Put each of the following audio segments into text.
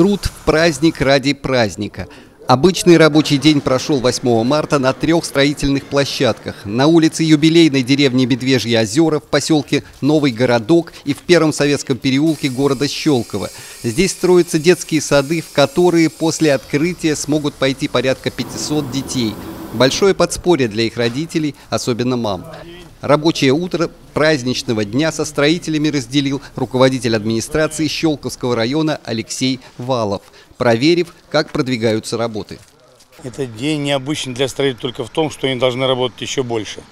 Труд в праздник ради праздника. Обычный рабочий день прошел 8 марта на 3 строительных площадках. На улице юбилейной деревни Медвежьи озера, в поселке Новый Городок и в Первом Советском переулке города Щелково. Здесь строятся детские сады, в которые после открытия смогут пойти порядка 500 детей. Большое подспорье для их родителей, особенно мам. Рабочее утро праздничного дня со строителями разделил руководитель администрации Щелковского района Алексей Валов, проверив, как продвигаются работы. Этот день необычный для строителей только в том, что они должны работать еще больше.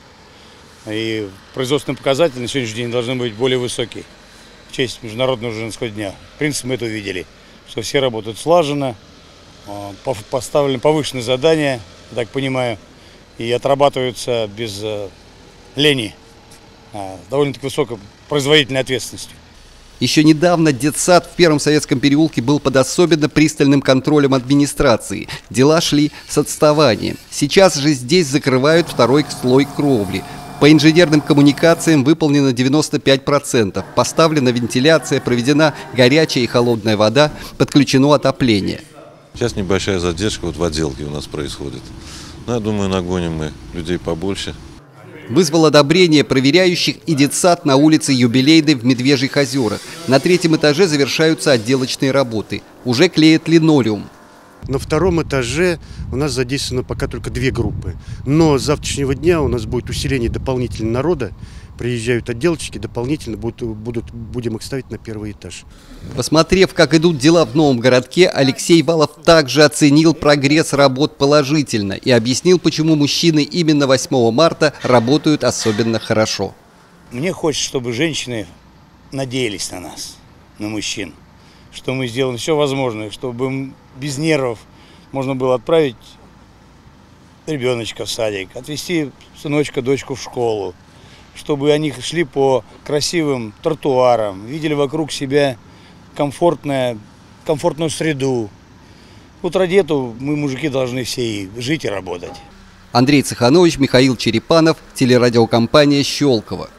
И производственные показатели на сегодняшний день должны быть более высокие в честь Международного женского дня. В принципе, мы это увидели, что все работают слаженно, поставлены повышенные задания, я так понимаю, и отрабатываются без лени, довольно-таки высокой производительной ответственностью. Еще недавно детсад в Первом Советском переулке был под особенно пристальным контролем администрации. Дела шли с отставанием. Сейчас же здесь закрывают второй слой кровли. По инженерным коммуникациям выполнено 95%. Поставлена вентиляция, проведена горячая и холодная вода, подключено отопление. Сейчас небольшая задержка в отделке у нас происходит. Но я думаю, нагоним мы людей побольше. Вызвал одобрение проверяющих и детсад на улице Юбилейной в Медвежьих озерах. На 3-м этаже завершаются отделочные работы. Уже клеят линолеум. На 2-м этаже у нас задействовано пока только 2 группы. Но с завтрашнего дня у нас будет усиление дополнительного народа. Приезжают отделочки, дополнительно будем их ставить на 1-й этаж. Посмотрев, как идут дела в Новом Городке, Алексей Валов также оценил прогресс работ положительно и объяснил, почему мужчины именно 8 марта работают особенно хорошо. Мне хочется, чтобы женщины надеялись на нас, на мужчин, что мы сделаем все возможное, чтобы без нервов можно было отправить ребеночка в садик, отвезти сыночка, дочку в школу, чтобы они шли по красивым тротуарам, видели вокруг себя комфортную среду. Вот ради этого мы, мужики, должны все и жить и работать. Андрей Цеханович, Михаил Черепанов, телерадиокомпания «Щелково».